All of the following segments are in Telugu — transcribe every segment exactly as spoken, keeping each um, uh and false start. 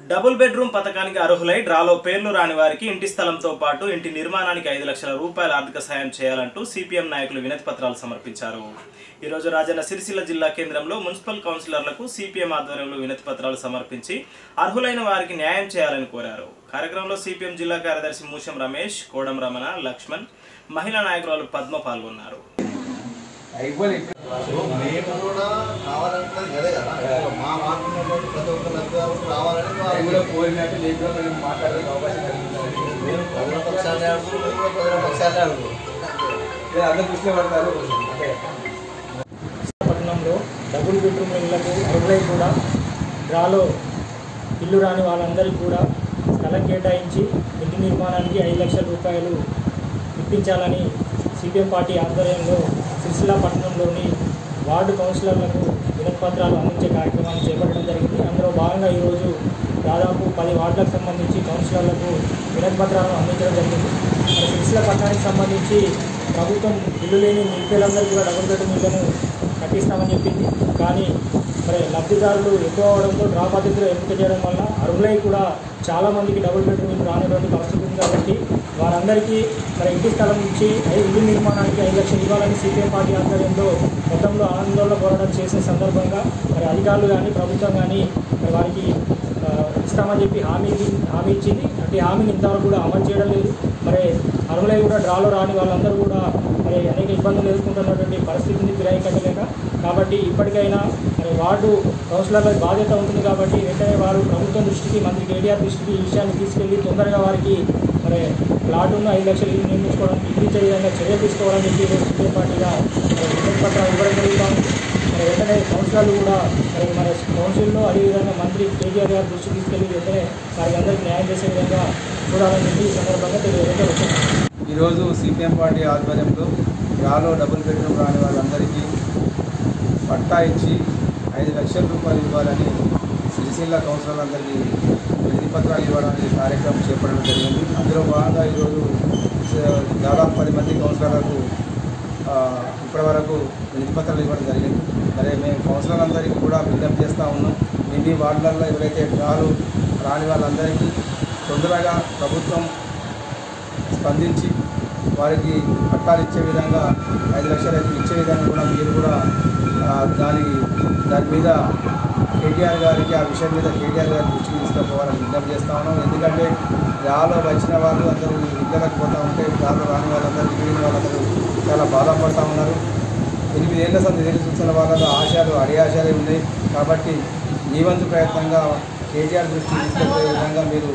డబుల్ బెడ్రూమ్ పథకానికి అర్హులై డ్రాలో పేర్లు రాని వారికి ఇంటి స్థలంతో పాటు ఇంటి నిర్మాణానికి ఐదు లక్షల రూపాయల ఆర్థిక సాయం చేయాలంటూ సిపిఎం నాయకులు వినతి పత్రాలు సమర్పించారు. ఈ రోజు రాజన్న సిరిసిల్ల జిల్లా కేంద్రంలో మున్సిపల్ కౌన్సిలర్లకు సిపిఎం ఆధ్వర్యంలో వినతి పత్రాలు సమర్పించి అర్హులైన వారికి న్యాయం చేయాలని కోరారు. కార్యక్రమంలో సిపిఎం జిల్లా కార్యదర్శి మూషం రమేష్, కోడం రమణ, లక్ష్మణ్, మహిళా నాయకురాలు పద్మ పాల్గొన్నారు. మేము కూడా కావాలంటే అదే కదా మా మాట్లాడినటువంటి ప్రతి ఒక్క లబ్ధిదారులు రావాలని కూడా కోరినట్టు లేకుండా మేము మాట్లాడే అవకాశం కలిగింది. మేము ప్రజల పక్షాలే అడుగు ప్రజల పక్షాలే అడుగు అందరూ దృష్టిలో పడతారు. పట్టణంలో డబుల్ బెడ్రూమ్ ఇళ్లకు అర్హులై కూడా డ్రాలో ఇల్లు రాని వాళ్ళందరికీ కూడా స్థలం కేటాయించి ఇంటి నిర్మాణానికి ఐదు లక్షల రూపాయలు ఇప్పించాలని సిపిఎం పార్టీ ఆధ్వర్యంలో సిరిసిల్ల పట్టణంలోని వార్డు కౌన్సిలర్లకు వినతి పత్రాలు అందించే కార్యక్రమాన్ని చేపట్టడం జరిగింది. అందులో భాగంగా ఈరోజు దాదాపు పది వార్డులకు సంబంధించి కౌన్సిలర్లకు వినతి పత్రాలను అందించడం జరిగింది. సిరిసిల్ల పట్టణానికి సంబంధించి ప్రభుత్వం ఇల్లు లేని నిరుపేదలందరికీ కూడా డబుల్ బెడ్రూమ్ ఇళ్లను కట్టిస్తామని చెప్పింది. కానీ మరి లబ్ధిదారులు ఎక్కువ అవడంతో డ్రా పద్ధతిలో ఎంపిక చేయడం వల్ల అర్హులై కూడా చాలామందికి డబుల్ బెడ్రూమ్ ఇల్లు రానటువంటి పరిస్థితి ఉంది. కాబట్టి వారందరికీ మరి ఇంటి స్థలం ఇచ్చి ఇల్లు నిర్మాణానికి ఐదు లక్షలు ఇవ్వాలని సిపిఎం పార్టీ ఆధ్వర్యంలో గతంలో ఆందోళన పోరాటం చేసే సందర్భంగా మరి అధికారులు కానీ ప్రభుత్వం కానీ మరి వారికి ఇస్తామని చెప్పి హామీ హామీ ఇచ్చింది. అంటే హామీని ఇంతవరకు కూడా అమలు చేయడం లేదు. మరి అర్హులై కూడా డ్రాలో రాని వాళ్ళందరూ కూడా మరి అనేక ఇబ్బందులు ఎదుర్కొంటున్నటువంటి పరిస్థితిని ఫిరాయి కట్టలేక కాబట్టి ఇప్పటికైనా మరి వార్డు కౌన్సిలర్ల బాధ్యత ఉంటుంది. కాబట్టి వెంటనే వారు ప్రభుత్వం దృష్టికి, మంత్రి కేటీఆర్ దృష్టికి ఈ విషయాన్ని తీసుకెళ్లి తొందరగా వారికి మరి ప్లాటును ఐదు లక్షలు ఇల్లు నిర్మించుకోవడానికి ఇప్పించే విధంగా చర్యలు తీసుకోవాలని చెప్పి సిపిఎం పార్టీగా వినతి పత్రాలు ఇవ్వడం జరుగుతాము. మరి వెంటనే కౌన్సిలర్లు కూడా మరి మన కౌన్సిల్లో అదేవిధంగా మంత్రి కేటీఆర్ గారి దృష్టికి తీసుకెళ్లి వెంటనే వారికి అందరికీ న్యాయం చేసే విధంగా చూడాలని చెప్పి ఈ సందర్భంగా తెలియజేయడం వచ్చింది. ఈరోజు సిపిఎం పార్టీ ఆధ్వర్యంలో డ్రాలో డబుల్ బెడ్రూమ్ రాని వాళ్ళందరికీ పట్టా ఇచ్చి ఐదు లక్షల రూపాయలు ఇవ్వాలని సిరిసిల్ల కౌన్సిలర్లందరికీ వినతి పత్రాలు ఇవ్వడానికి కార్యక్రమం చేపట్టడం జరిగింది. అందులో భాగంగా ఈరోజు దాదాపు పది మంది కౌన్సిలర్లకు ఇప్పటి వరకు వినతి పత్రాలు ఇవ్వడం జరిగింది. మరి మేము కౌన్సిలర్లందరికీ కూడా విజ్ఞప్తి చేస్తూ ఉన్నాం. మీ వార్డులలో ఎవరైతే డ్రాలు రాని వాళ్ళందరికీ తొందరగా ప్రభుత్వం స్పందించి వారికి పట్టాలు ఇచ్చే విధంగా ఐదు లక్షలు ఇచ్చే విధంగా కూడా మీరు కూడా దాని దాని మీద కేటీఆర్ గారికి ఆ విషయం మీద కేటీఆర్ గారి దృష్టికి తీసుకుపోవాలని విజ్ఞప్తి చేస్తూ ఉన్నాం. ఎందుకంటే డ్రాలో వచ్చిన వాళ్ళు అందరూ ఇళ్ళకి పోతూ ఉంటే డ్రాలో రాని వాళ్ళందరూ మిగిలిన వాళ్ళందరూ చాలా బాధపడుతూ ఉన్నారు. ఎనిమిది ఏళ్ళ సంది ఎదురు చూసిన వాళ్ళలో ఆశయాలు అడే ఆశయాలే ఉన్నాయి. కాబట్టి మీ వంతు ప్రయత్నంగా కేటీఆర్ దృష్టికి తీసుకుపోయే విధంగా మీరు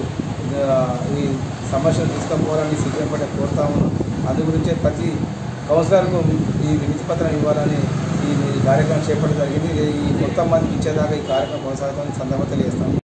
ఈ సమస్యలు తీసుకుపోవాలని సిపిఎం పార్టీ కోరుతా ఉన్నాం. అందు గురించే ప్రతి కౌన్సిలర్కు ఈ వినతి పత్రం ఇవ్వాలని ఈ కార్యక్రమం చేపట్టడం జరిగింది. ఈ మొత్తం మందికి ఇచ్చేదాకా ఈ కార్యక్రమం కొనసాగుతామని సందర్భంగా తెలియజేస్తాం.